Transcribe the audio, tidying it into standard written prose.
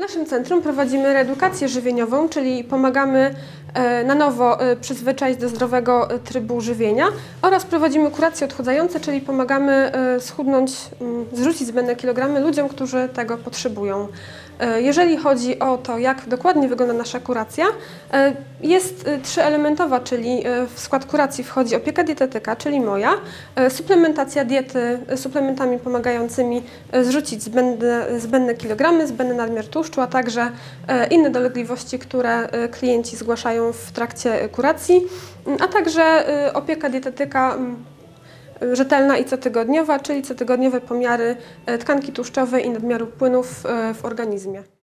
naszym centrum prowadzimy reedukację żywieniową, czyli pomagamy na nowo przyzwyczaić do zdrowego trybu żywienia oraz prowadzimy kuracje odchudzające, czyli pomagamy schudnąć, zrzucić zbędne kilogramy ludziom, którzy tego potrzebują. Jeżeli chodzi o to, jak dokładnie wygląda nasza kuracja, jest trzyelementowa, czyli w skład kuracji wchodzi opieka dietetyka, czyli moja, suplementacja diety suplementami pomagającymi zrzucić zbędne kilogramy, zbędny nadmiar tłuszczu, a także inne dolegliwości, które klienci zgłaszają w trakcie kuracji, a także opieka dietetyka rzetelna i cotygodniowa, czyli cotygodniowe pomiary tkanki tłuszczowej i nadmiaru płynów w organizmie.